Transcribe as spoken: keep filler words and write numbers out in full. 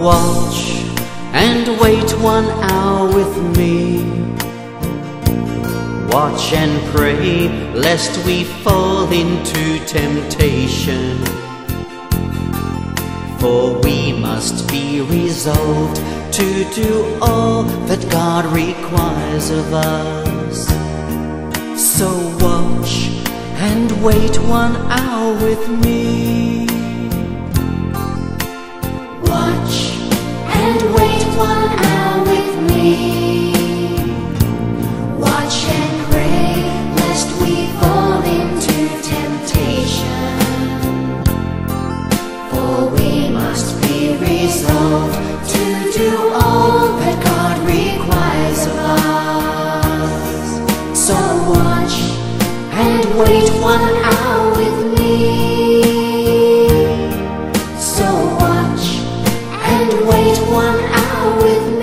watch and wait one hour with me. Watch and pray, lest we fall into temptation. For we must be resolved to do all that God requires of us. So watch and wait one hour with me. Watch and wait one hour with me. Watch and pray, lest we fall into temptation. For we must be resolved to do all that God requires of us. So watch and wait one hour with me. So watch and wait one hour with me.